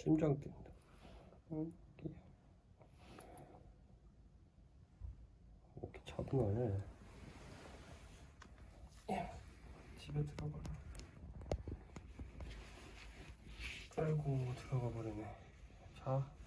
심장 뛴다. 이렇게 차분하네. 집에 들어가라. 아이고, 들어가 버리네. 자.